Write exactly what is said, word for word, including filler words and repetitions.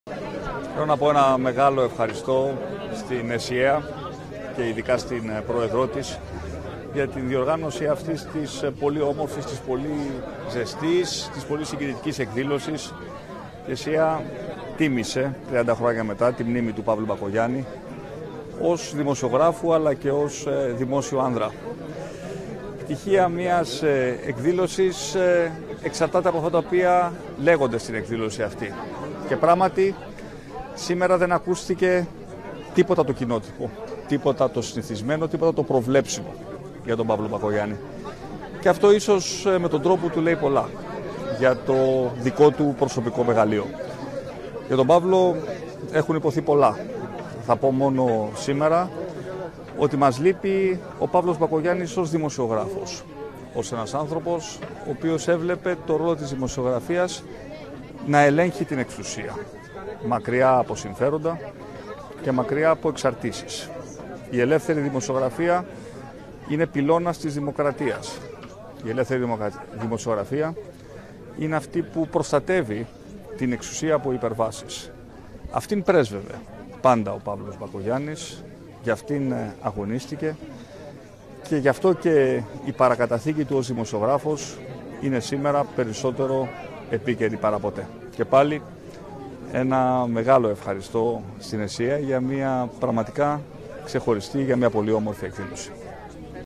Θέλω να πω ένα μεγάλο ευχαριστώ στην ΕΣΥΑ και ειδικά στην πρόεδρό της για την διοργάνωση αυτής της πολύ όμορφης, της πολύ ζεστής, της πολύ συγκινητικής εκδήλωσης. Η ΕΣΥΑ τίμησε τριάντα χρόνια μετά τη μνήμη του Παύλου Μπακογιάννη ως δημοσιογράφου αλλά και ως δημόσιο άνδρα. Η επιτυχία μιας εκδήλωσης εξαρτάται από αυτά τα οποία λέγονται στην εκδήλωση αυτή. Και πράγματι σήμερα δεν ακούστηκε τίποτα το κοινότυπο, τίποτα το συνηθισμένο, τίποτα το προβλέψιμο για τον Παύλο Μπακογιάννη. Και αυτό ίσως με τον τρόπο του λέει πολλά για το δικό του προσωπικό μεγαλείο. Για τον Παύλο έχουν υποθεί πολλά. Θα πω μόνο σήμερα ότι μας λείπει ο Παύλος Μπακογιάννης ως δημοσιογράφος. Ως ένας άνθρωπος ο οποίος έβλεπε το ρόλο της δημοσιογραφίας να ελέγχει την εξουσία. Μακριά από συμφέροντα και μακριά από εξαρτήσεις. Η ελεύθερη δημοσιογραφία είναι πυλώνας της δημοκρατίας. Η ελεύθερη δημοσιογραφία είναι αυτή που προστατεύει την εξουσία από υπερβάσεις. Αυτήν πρέσβευε πάντα ο Παύλος Μπακογιάννης, για αυτήν αγωνίστηκε και γι' αυτό και η παρακαταθήκη του ως δημοσιογράφος είναι σήμερα περισσότερο επίκαιρη παρά ποτέ. Και πάλι ένα μεγάλο ευχαριστώ στην ΕΣΥΑ για μια πραγματικά ξεχωριστή, για μια πολύ όμορφη εκδήλωση.